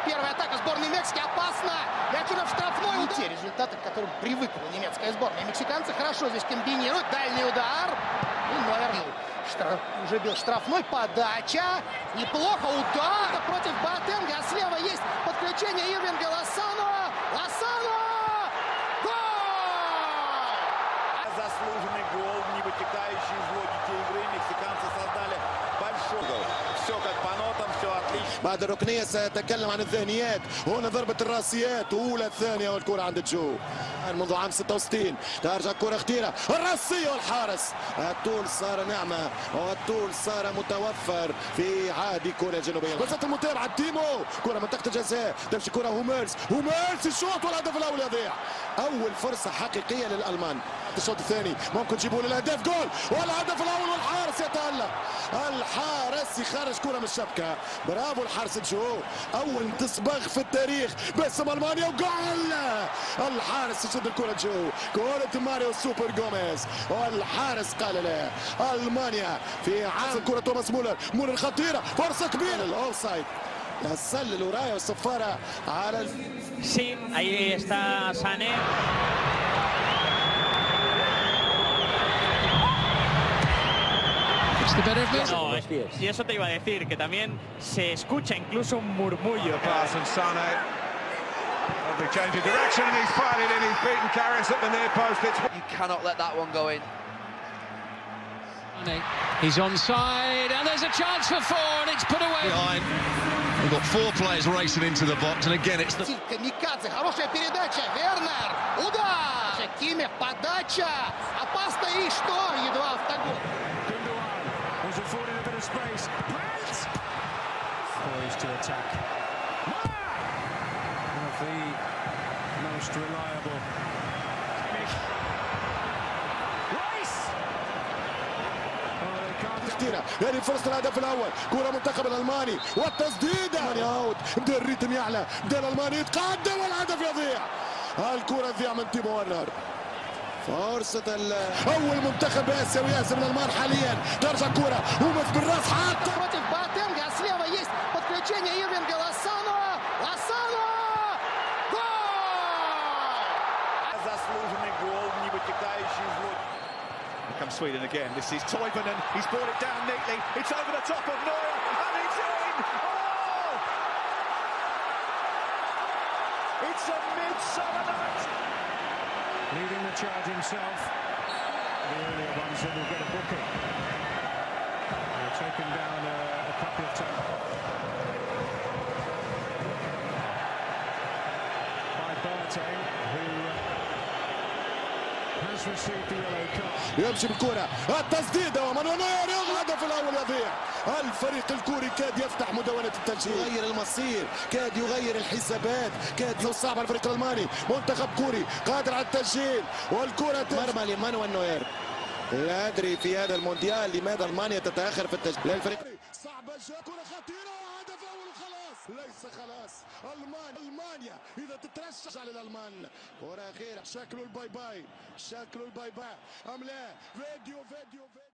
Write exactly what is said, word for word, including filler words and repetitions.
первая атака сборной Мексики опасна. Мяч уже в штрафной. Не те результаты, к которым привыкла немецкая сборная. Мексиканцы хорошо здесь комбинируют. Дальний удар. И, наверное, штраф... уже бил штрафной. Подача. Неплохо. Удар против Боатенга. А слева есть подключение Ирвинга Лосано. Лосано! Гол! Заслуженный гол, не вытекающий из логики игры. Мексиканцы создали большой гол. Все как по нотам, все отлично. بعد الركنيه سيتكلم عن الذهنيات. هنا ضربه الراسيات اولى الثانيه والكره عند جو منذ عام ستة وستين. ترجع كره خطيره الراسيه والحارس. الطول صار نعمه والطول صار متوفر في عهد كوريا الجنوبيه. وسط المتابعه تيمو كره منطقه الجزاء تمشي كره هوميرز هوميرز الشوط والهدف الاول يضيع. اول فرصه حقيقيه للالمان. الشوط الثاني ممكن يجيبوا الاهداف جول والهدف الاول والحارس يتالق. الحارس يخرج كره من الشبكه. برافو الحارس جو. اول تصبغ في التاريخ باسم المانيا وجول. الحارس يشد الكره جو. كره ماريو سوبر جوميز والحارس قال لا. المانيا في عام كره توماس مولر. مولر خطيره فرصه كبيره الاوفسايد. يسلل ورايا والصفاره على ال... Sí, ahí está Sané. No, y eso te iba a decir, que también se escucha incluso un murmullo. You cannot let that one go in. He's onside, and there's a chance for four, and it's put away. Behind. We've got four players racing into the box, and again it's the... Камикадзе, хорошая передача, Вернер, удар! Кимих, подача, опасно и что? Едва автогол. Was afforded a bit of space. Brent! Poised to attack. One of the most reliable. Rice! كثيرة هذه فرصة الهدف الأول. كرة منتخب الألماني والتسديدة. ألمانيا أوت. بدأ الريتم يعلى. بدأ الألماني يتقدم والهدف يضيع. الكرة تضيع من تيمو ورنر. فرصة أول منتخب آسيوي يهزم الألمان حاليا. ترجع كرة ومس بالراس حتى против Боатенга. А слева есть подключение Ирвинга Лосано. Лосано! Гол! Заслуженный гол, не вытекающий из логики. Here comes Sweden again. This is Toivonen. He's brought it down neatly. It's over the top of Neuer, and it's in! Oh! It's a midsummer night. Leading the charge himself. The earlier ones that will get a booking. They're taken down a, a couple of times. By Boateng, who has received the yellow card. يمشي بالكرة التسديدة ومانويل نوير الهدف الأول يضيع. الفريق الكوري كاد يفتح مدونة التنشيط. يغير المصير كاد يغير الحسابات. كاد لو صعب على الفريق الألماني. منتخب كوري قادر على التسجيل والكرة مرمى لمانويل نوير. لا أدري في هذا المونديال لماذا ألمانيا تتأخر في التسجيل. الفريق صعبة جدا. كرة خطيرة وهدف أول وخلاص. ليس خلاص. ألمانيا ألمانيا إذا تترشح على الألمان. كرة أخيرة شكله الباي باي. شكله الباي باي أم لا. فيديو فيديو فيديو.